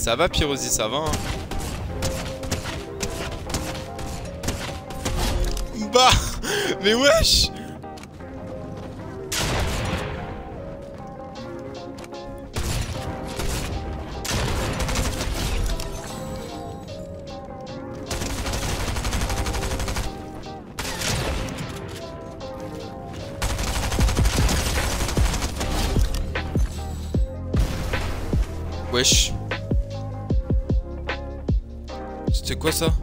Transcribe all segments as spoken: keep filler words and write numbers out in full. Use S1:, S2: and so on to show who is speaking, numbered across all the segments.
S1: Ça va, Pyrosi, ça va, hein. Bah, mais wesh. Wesh. C'était quoi ça?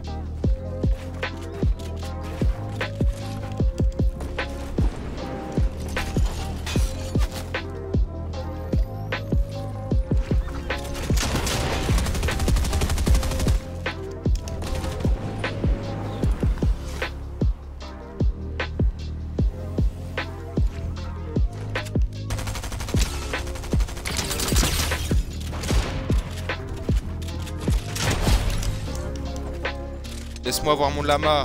S1: Laisse-moi voir mon lama.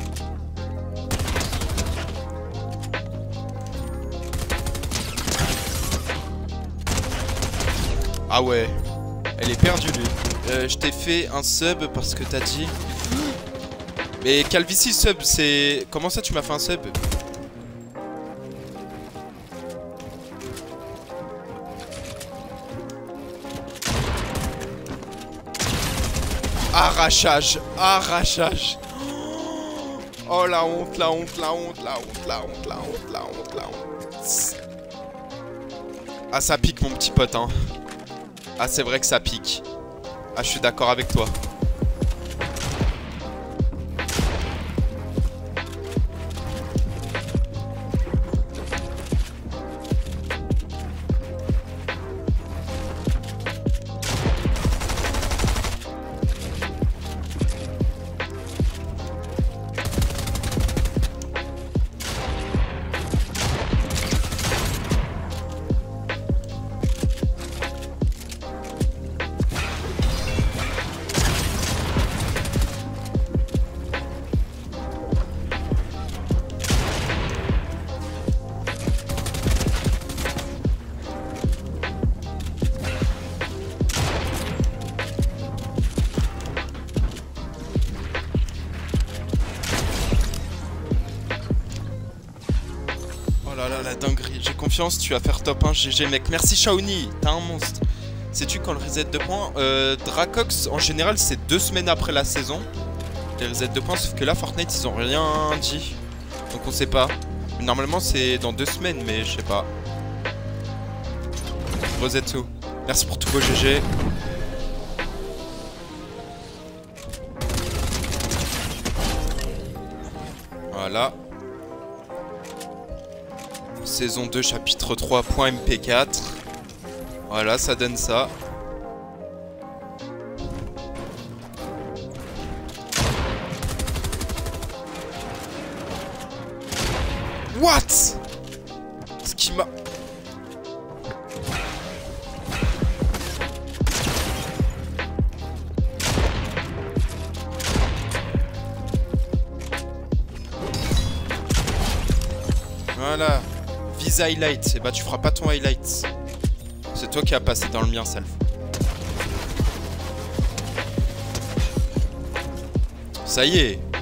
S1: Ah ouais. Elle est perdue lui. Euh, je t'ai fait un sub parce que t'as dit... Mais Calvici sub, c'est... Comment ça tu m'as fait un sub? Arrachage. Arrachage. Oh la honte, la honte, la honte, la honte, la honte, la honte, la honte, la honte. Ah ça pique mon petit pote hein. Ah c'est vrai que ça pique. Ah je suis d'accord avec toi. Oh là là, la dinguerie. J'ai confiance, tu vas faire top un G G mec. Merci Shaoni, t'es un monstre. Sais-tu quand le reset de points euh, Dracox, en général, c'est deux semaines après la saison. Les resets de points, sauf que là, Fortnite, ils ont rien dit. Donc on sait pas. Normalement, c'est dans deux semaines, mais je sais pas. Rosetto. Merci pour tout vos G G. Voilà. Saison deux, chapitre trois, point M P quatre. Voilà, ça donne ça. What? Ce qui m'a... Voilà. Vise highlight. Et bah tu feras pas ton highlight. C'est toi qui as passé dans le mien, Salve. Ça y est.